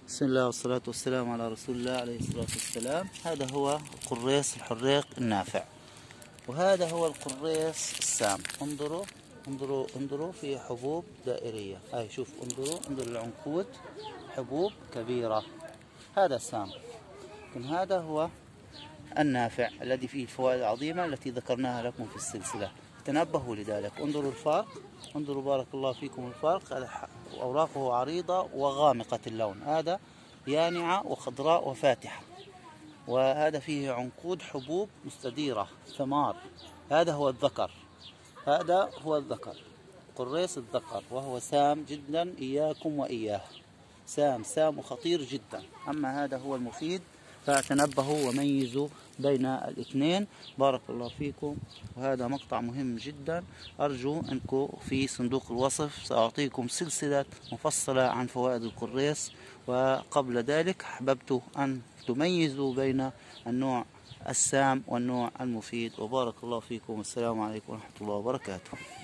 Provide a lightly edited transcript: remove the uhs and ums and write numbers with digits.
بسم الله والصلاة والسلام على رسول الله عليه الصلاة والسلام. هذا هو القريص الحريق النافع، وهذا هو القريص السام. انظروا انظروا انظروا، في حبوب دائرية. هاي شوف، انظروا العنقود، حبوب كبيرة. هذا سام. هذا هو النافع الذي فيه الفوائد العظيمة التي ذكرناها لكم في السلسلة. تنبهوا لذلك. انظروا الفرق، انظروا بارك الله فيكم الفرق. أوراقه عريضة وغامقة اللون، هذا يانعة وخضراء وفاتحة، وهذا فيه عنقود حبوب مستديرة ثمار. هذا هو الذكر، هذا هو الذكر، قريص الذكر، وهو سام جدا. إياكم وإياه، سام وخطير جدا. أما هذا هو المفيد، فتنبهوا وميزوا بين الاثنين. بارك الله فيكم. وهذا مقطع مهم جدا، أرجو أنكم في صندوق الوصف سأعطيكم سلسلة مفصلة عن فوائد القريص. وقبل ذلك أحببت أن تميزوا بين النوع السام والنوع المفيد. وبارك الله فيكم. السلام عليكم ورحمة الله وبركاته.